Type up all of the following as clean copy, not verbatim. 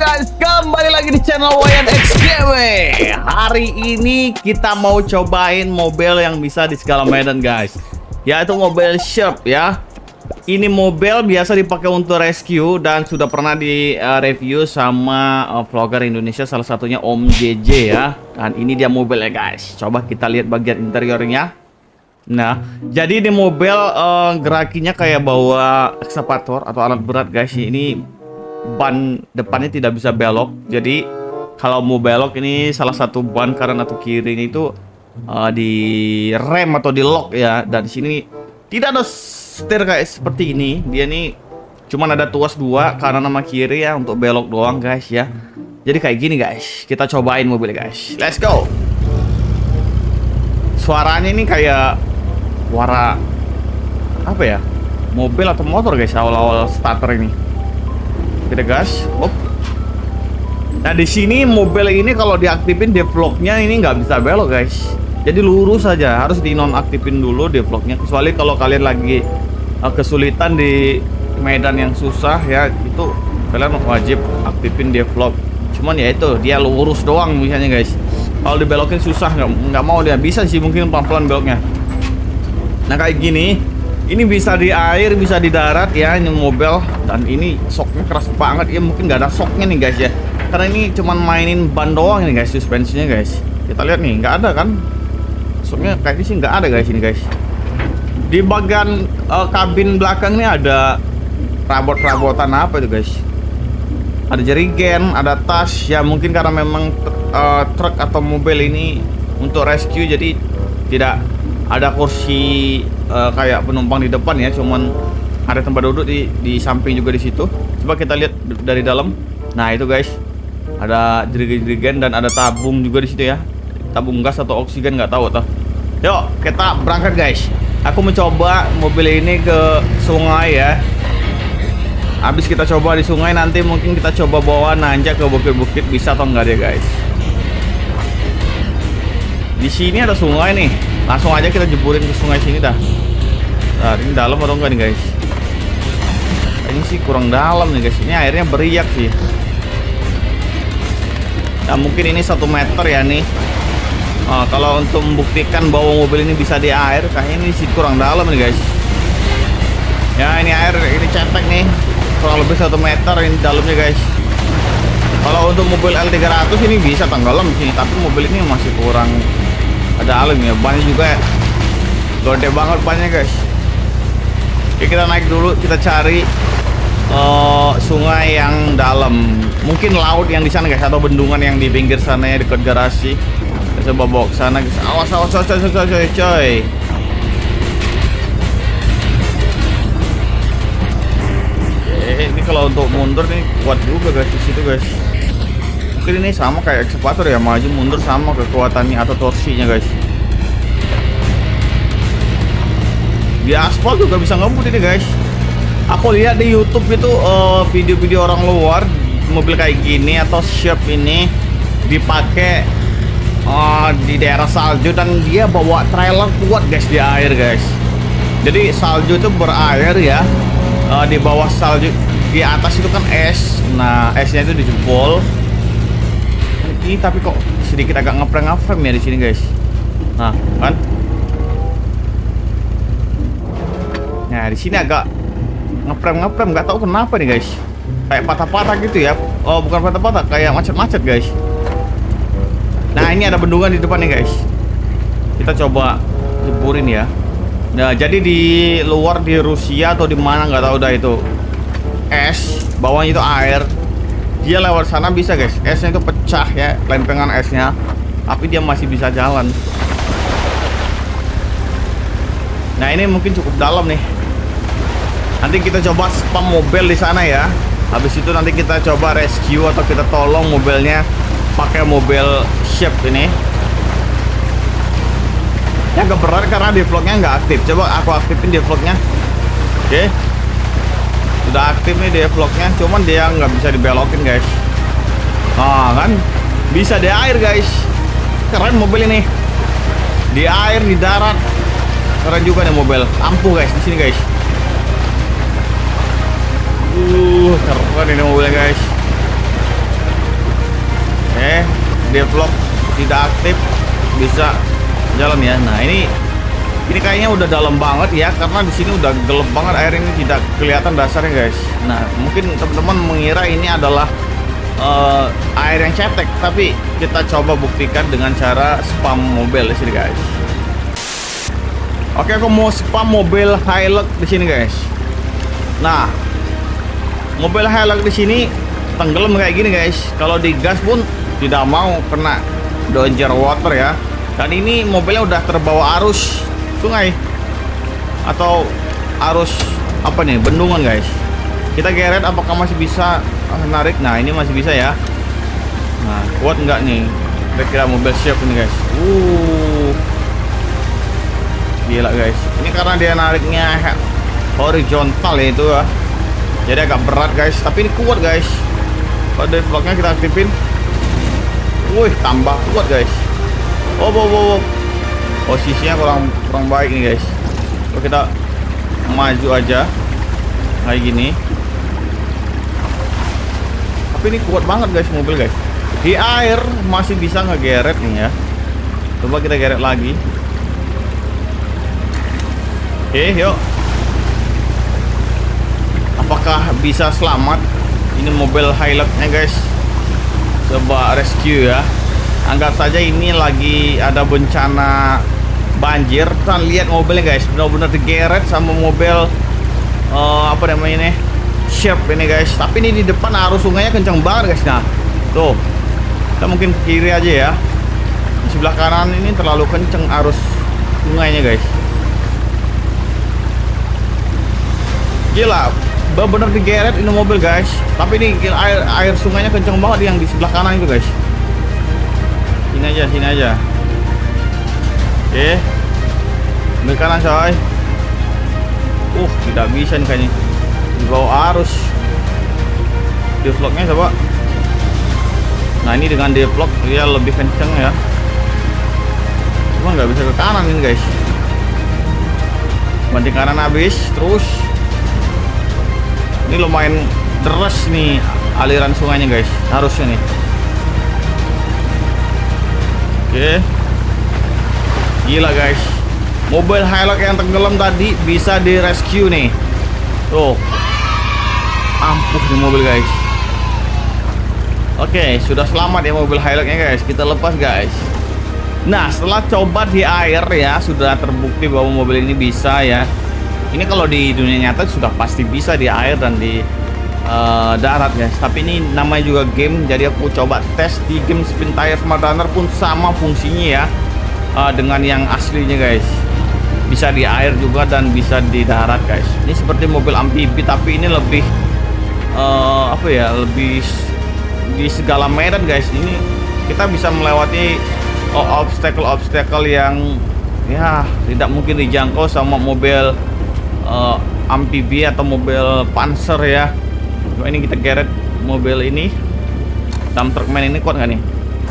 guys, kembali lagi di channel Wayan XGW. Hari ini kita mau cobain mobil yang bisa di segala medan guys, yaitu mobil Sherp ya. Ini mobil biasa dipakai untuk rescue dan sudah pernah di review sama vlogger Indonesia, salah satunya Om JJ ya. Dan ini dia mobilnya guys. Coba kita lihat bagian interiornya. Nah, jadi ini mobil gerakinya kayak bawa ekskavator atau alat berat guys. Ini ban depannya tidak bisa belok. Jadi kalau mau belok ini salah satu ban kanan atau kirinya itu di rem atau di lock ya. Dan di sini tidak ada setir kayak seperti ini. Dia nih cuman ada tuas dua kanan sama kiri ya untuk belok doang guys ya. Jadi kayak gini guys. Kita cobain mobilnya guys. Let's go. Suaranya ini kayak suara apa ya? Mobil atau motor guys awal-awal starter ini. Kita gas. Hop. Nah di sini mobil ini kalau diaktifin devlognya ini nggak bisa belok guys. Jadi lurus saja, harus dinonaktifin dulu devlognya. Kecuali kalau kalian lagi kesulitan di medan yang susah ya, itu kalian wajib aktifin devlog. Cuman ya itu dia lurus doang misalnya guys. Kalau dibelokin susah, nggak mau dia. Bisa sih mungkin pelan-pelan beloknya. Nah kayak gini. Ini bisa di air, bisa di darat ya ini mobil. Dan ini shocknya keras banget ya, mungkin nggak ada shocknya nih guys ya. Karena ini cuman mainin ban doang ini guys, suspensinya guys. Kita lihat nih, nggak ada kan? Shocknya kayaknya sih nggak ada guys ini guys. Di bagian kabin belakang ini ada rabot-rabotan apa itu guys? Ada jerigen, ada tas ya, mungkin karena memang truk atau mobil ini untuk rescue jadi tidak ada kursi kayak penumpang di depan ya, cuman ada tempat duduk di samping juga di situ. Coba kita lihat dari dalam. Nah itu guys, ada jerigen dan ada tabung juga di situ ya, tabung gas atau oksigen nggak tahu tuh. Yuk kita berangkat guys. Aku mencoba mobil ini ke sungai ya. Habis kita coba di sungai, nanti mungkin kita coba bawa nanjak ke bukit-bukit, bisa atau enggak dia guys. Di sini ada sungai nih. Langsung aja kita jeburin ke sungai sini dah. Nah, ini dalam atau enggak nih guys? Ini sih kurang dalam nih guys. Ini airnya beriak sih. Nah mungkin ini 1 meter ya nih. Kalau untuk membuktikan bahwa mobil ini bisa di air, kayaknya ini sih kurang dalam nih guys. Ya ini air, ini cetek nih. Kurang lebih 1 meter ini dalamnya guys. Kalau untuk mobil L300 ini bisa tenggelam sih, tapi mobil ini masih kurang dalam ya. Bannya juga gede banget bannya guys. Oke, kita naik dulu, kita cari sungai yang dalam, mungkin laut yang di sana guys, atau bendungan yang di pinggir sana ya dekat garasi. Kita coba bawa ke sana guys. Awas coy. Ini kalau untuk mundur nih kuat juga guys di situ guys. Mungkin ini sama kayak ekskavator ya, maju mundur sama kekuatannya atau torsinya guys. Di aspal juga bisa ngebut ini guys. Aku lihat di YouTube itu video-video orang luar mobil kayak gini atau Sherp ini dipakai di daerah salju dan dia bawa trailer kuat guys di air guys. Jadi salju itu berair ya, di bawah salju, di atas itu kan es. Nah esnya itu dijempol. Ini tapi kok sedikit agak ngeframe ya di sini guys. Nah kan. Nah di sini agak ngeframe nggak tahu kenapa nih guys. Kayak patah-patah gitu ya. Oh bukan patah-patah, kayak macet-macet guys. Nah ini ada bendungan di depan nih guys. Kita coba jeburin ya. Nah jadi di luar di Rusia atau di mana nggak tahu dah itu es, bawahnya itu air. Dia lewat sana bisa guys. Esnya itu pecah ya, lempengan esnya, tapi dia masih bisa jalan. Nah ini mungkin cukup dalam nih. Nanti kita coba spam mobil di sana ya. Habis itu nanti kita coba rescue atau kita tolong mobilnya pakai mobil Sherp ini. Ya agak berat karena devlognya nggak aktif. Coba aku aktifin devlognya. Oke. Udah aktif nih devlognya, cuman dia nggak bisa dibelokin guys. Nah kan bisa di air guys. Keren mobil ini. Di air, di darat. Keren juga nih mobil. Ampuh guys di sini guys. Keren ini mobilnya guys. Devlog tidak aktif, bisa jalan ya. Nah, ini kayaknya udah dalam banget ya, karena di sini udah gelap banget, air ini tidak kelihatan dasarnya guys. Nah, mungkin teman-teman mengira ini adalah air yang cetek, tapi kita coba buktikan dengan cara spam mobil di sini guys. Oke, aku mau spam mobil Hilux di sini guys. Nah, mobil Hilux di sini tenggelam kayak gini guys. Kalau digas pun tidak mau, kena danger water ya. Dan ini mobilnya udah terbawa arus sungai atau arus apa nih, bendungan guys. Kita geret, apakah masih bisa narik? Nah, ini masih bisa ya. Nah, kuat nggak nih? Kira-kira mobil siap ini guys. Gila guys. Ini karena dia nariknya horizontal ya, itu ya. Jadi agak berat guys, tapi ini kuat guys. Pada vlognya kita aktifin. Wih, tambah kuat guys. Posisinya kurang baik nih guys. Kalau kita maju aja kayak gini. Tapi ini kuat banget guys mobil guys. Di air masih bisa ngegeret nih ya. Coba kita geret lagi. Oke, yuk. Apakah bisa selamat ini mobil Hilux-nya guys? Coba rescue ya. Anggap saja ini lagi ada bencana banjir. Kita lihat mobilnya guys, benar-benar digeret sama mobil apa namanya nih, Sharp ini guys. Tapi ini di depan arus sungainya kencang banget guys. Nah, tuh, kita mungkin ke kiri aja ya. Di sebelah kanan ini terlalu kencang arus sungainya guys. Gila, benar-benar digeret ini mobil guys. Tapi ini gila, air sungainya kencang banget yang di sebelah kanan itu guys. Sini aja. Oke, ambil kanan coy. Tidak bisa nih kayaknya, di bawah arus. Devlognya coba. Nah, ini dengan devlog dia lebih kenceng ya. Cuma nggak bisa ke kanan ini guys. Banting kanan habis. Terus ini lumayan deras nih aliran sungainya guys, harusnya nih. Oke. Gila guys, mobil Hilux yang tenggelam tadi bisa di rescue nih. Tuh, ampuh nih mobil guys. Oke, sudah selamat ya mobil Hilux-nya guys. Kita lepas guys. Nah, setelah coba di air ya, sudah terbukti bahwa mobil ini bisa ya. Ini kalau di dunia nyata sudah pasti bisa di air dan di darat guys. Tapi ini namanya juga game, jadi aku coba tes di game Spin Tire Smart Runner pun sama fungsinya ya, dengan yang aslinya guys. Bisa di air juga dan bisa di darat guys. Ini seperti mobil amfibi, tapi ini lebih apa ya, lebih di segala medan guys. Ini kita bisa melewati obstacle yang ya tidak mungkin dijangkau sama mobil amfibi atau mobil panzer ya. Coba ini kita geret mobil ini. Dump truck man ini kuat nggak nih?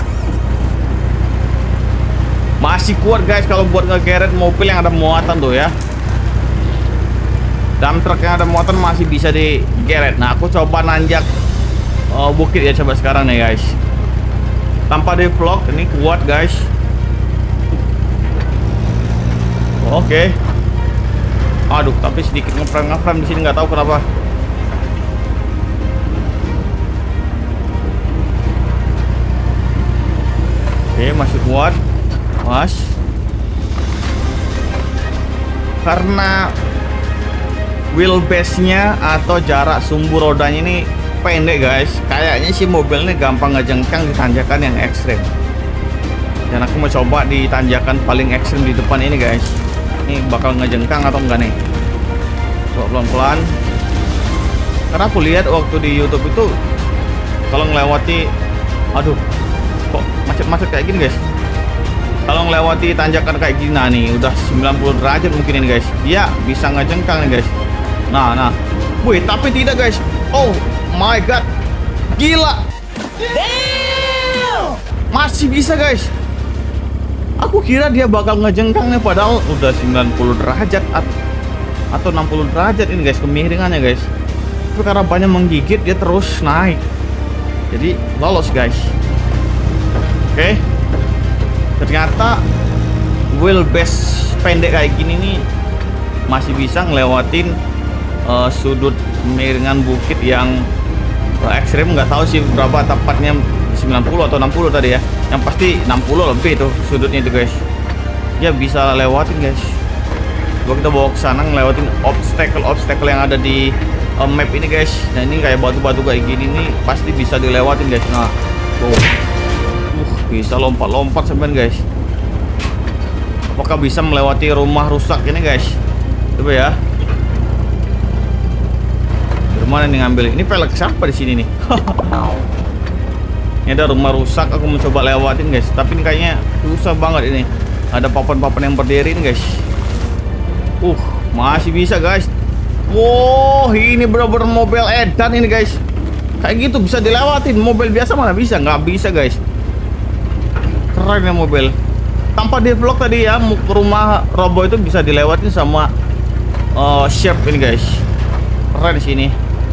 Masih kuat guys kalau buat ngegeret mobil yang ada muatan tuh ya. Dump truck yang ada muatan masih bisa digeret. Nah, aku coba nanjak bukit ya, coba sekarang nih guys. Tanpa devlog ini kuat guys. Oke. Aduh, tapi sedikit ngeframe di sini, nggak tahu kenapa. Oke, masih kuat. Mas. Karena wheelbase-nya atau jarak sumbu rodanya ini pendek guys, kayaknya sih mobilnya gampang ngejengkang di tanjakan yang ekstrim. Dan aku mau coba di tanjakan paling ekstrim di depan ini guys. Ini bakal ngejengkang atau enggak nih? Coba pelan-pelan. Karena aku lihat waktu di YouTube itu kalau ngelewati, aduh, kok macet-macet kayak gini guys. Kalau ngelewati tanjakan kayak gini, nah nih udah 90 derajat mungkin ini guys. Dia bisa ngejengkang nih guys. Nah. Wih, tapi tidak guys. Oh my god. Gila. Damn. Masih bisa guys. Aku kira dia bakal ngejengkang nih, padahal udah 90 derajat atau 60 derajat ini guys kemiringannya guys. Tapi karena banyak menggigit dia terus naik. Jadi lolos guys. Oke. Ternyata wheelbase pendek kayak gini nih masih bisa ngelewatin sudut miringan bukit yang ekstrim. Nggak tahu sih berapa tepatnya, 90 atau 60 tadi ya. Yang pasti 60 lebih itu sudutnya itu guys. Ya bisa lewatin guys. Coba kita bawa ke sana ngelewatin obstacle yang ada di map ini guys. Nah ini kayak batu-batu kayak gini nih pasti bisa dilewatin guys. Nah tuh, bisa lompat-lompat sampean guys. Apakah bisa melewati rumah rusak ini guys? Coba ya. Dari mana nih ngambil? Ini pelek siapa di sini nih? Ini ada rumah rusak, aku mencoba lewatin guys. Tapi ini kayaknya susah banget ini. Ada papan-papan yang berdiri ini guys. Masih bisa guys. Wow, ini bener-bener mobil edan ini guys. Kayak gitu bisa dilewatin. Mobil biasa mana bisa? Nggak bisa guys. Keren ya mobil. Tanpa di vlog tadi ya, rumah robo itu bisa dilewatin sama Sharp ini guys. Keren sini.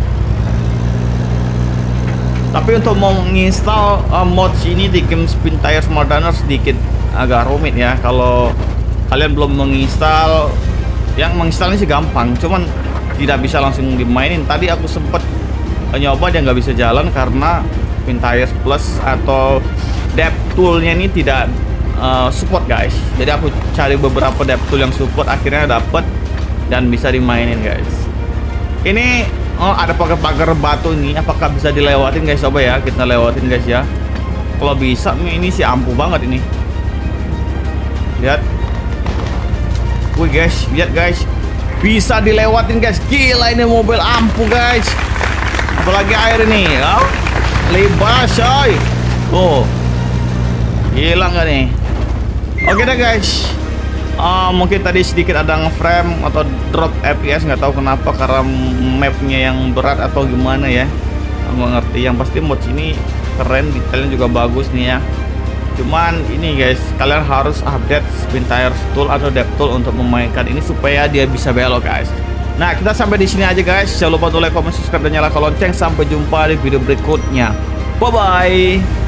Tapi untuk mau menginstal mods ini di game Spin Tires Smart Runner sedikit agak rumit ya. Kalau kalian belum menginstal, yang menginstalnya sih gampang, cuman tidak bisa langsung dimainin. Tadi aku sempet nyoba dia nggak bisa jalan karena Spin Tires Plus atau dev toolnya ini tidak support guys. Jadi aku cari beberapa dev tool yang support, akhirnya dapet dan bisa dimainin guys. Ini ada pagar-pagar batu nih, apakah bisa dilewatin guys? Coba ya kita lewatin guys ya. Kalau bisa ini sih ampuh banget ini. Lihat. Wih guys, lihat guys. Bisa dilewatin guys. Gila ini mobil ampuh guys. Apalagi air ini. Oh, lebar coy. Oh. Gila nggak nih? Oke deh guys. Mungkin tadi sedikit ada nge-frame atau drop FPS, nggak tahu kenapa, karena mapnya yang berat atau gimana ya. Nggak ngerti. Yang pasti mod ini keren, detailnya juga bagus nih ya. Cuman ini guys, kalian harus update Spin Tires tool atau dev tool untuk memainkan ini supaya dia bisa belok guys. Nah kita sampai di sini aja guys. Jangan lupa untuk like, comment, subscribe dan nyalakan lonceng. Sampai jumpa di video berikutnya. Bye bye.